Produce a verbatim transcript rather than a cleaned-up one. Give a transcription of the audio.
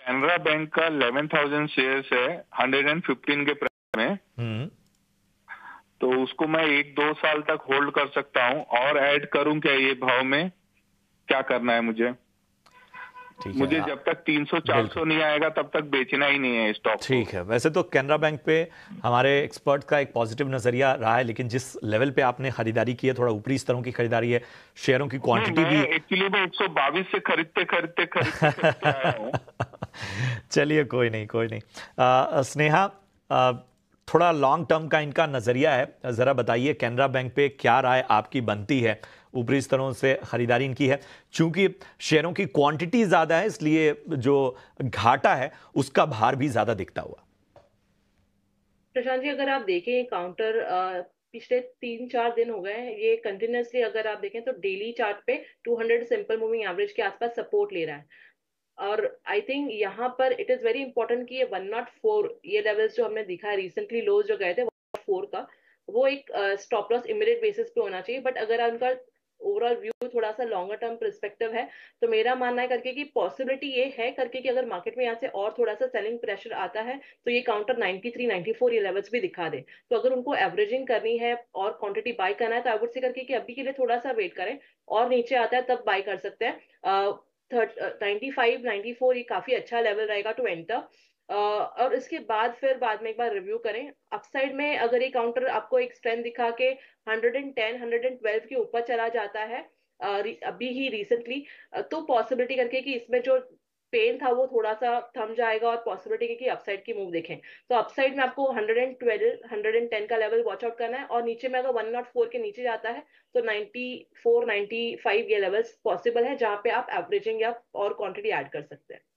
Canara bank का eleven thousand shares है hundred and fifteen के प्राइस में, हम्म तो उसको मैं एक दो साल तक होल्ड कर सकता हूँ और ऐड करूं क्या ये भाव में? क्या करना है मुझे? ठीक है, मुझे आ- जब तक तीन सौ चार बिल्कुल सौ नहीं आएगा तब तक बेचना ही नहीं है स्टॉक को। ठीक है। वैसे तो कैनरा बैंक पे हमारे एक्सपर्ट का एक पॉजिटिव नजरिया रहा है, लेकिन जिस लेवल पे आपने खरीदारी की है, थोड़ा ऊपरी स्तरों की खरीदारी है, शेयरों की नहीं, क्वांटिटी मैं भी एक्चुअली मैं एक सौ बाईस से खरीदते खरीदते खरीदते खरीदते आया हूँ। चलिए कोई नहीं कोई नहीं। आ, स्नेहा, आ, थोड़ा लॉन्ग टर्म का इनका नजरिया है, जरा बताइए कैनरा बैंक पे क्या राय आपकी बनती है? ऊपरी स्तरों से खरीदारी इनकी है, चूंकि शेयरों की क्वांटिटी ज्यादा है इसलिए जो घाटा है उसका भार भी ज्यादा दिखता हुआ। प्रशांत जी, अगर आप देखें काउंटर पिछले तीन चार दिन हो गए हैं, ये कंटिन्यूसली अगर आप देखें तो डेली चार्ट पे two hundred simple moving average के आसपास सपोर्ट ले रहा है। और आई थिंक यहाँ पर इट इज वेरी इंपॉर्टेंट कि ये वन नॉट फोर ये लेवल्स जो हमने दिखा है, रिसेंटली लोज जो गए थे वन फोर का, वो एक स्टॉप लॉस इमीडिएट बेसिस पे होना चाहिए। बट अगर उनका ओवरऑल व्यू थोड़ा सा लॉन्गर टर्म परस्पेक्टिव है, तो मेरा मानना है करके कि पॉसिबिलिटी ये है करके कि अगर मार्केट में यहाँ से और थोड़ा सा सेलिंग प्रेशर आता है तो ये counter ninety three ninety four ये लेवल्स भी दिखा दे। तो अगर उनको एवरेजिंग करनी है और क्वांटिटी बाय करना है तो आई वुड से करके कि अभी के लिए थोड़ा सा वेट करें, और नीचे आता है तब बाय कर सकते हैं। नाइंटी फाइव नाइंटी फोर ये काफी अच्छा लेवल रहेगा टू एंटर। और इसके बाद फिर बाद में एक बार रिव्यू करें। अपसाइड में अगर ये काउंटर आपको एक स्ट्रेंथ दिखा के हंड्रेड टेन हंड्रेड ट्वेल्व के ऊपर चला जाता है अ, रि- अभी ही रिसेंटली, तो पॉसिबिलिटी करके कि इसमें जो पेन था वो थोड़ा सा थम जाएगा और पॉसिबिलिटी की अपसाइड की मूव देखें। तो अपसाइड में आपको हंड्रेड ट्वेल्व हंड्रेड टेन का लेवल वॉच आउट करना है, और नीचे में अगर वन नॉट फोर के नीचे जाता है तो नाइंटी फोर नाइंटी फाइव ये लेवल्स पॉसिबल है जहां पे आप एवरेजिंग या और क्वांटिटी ऐड कर सकते हैं।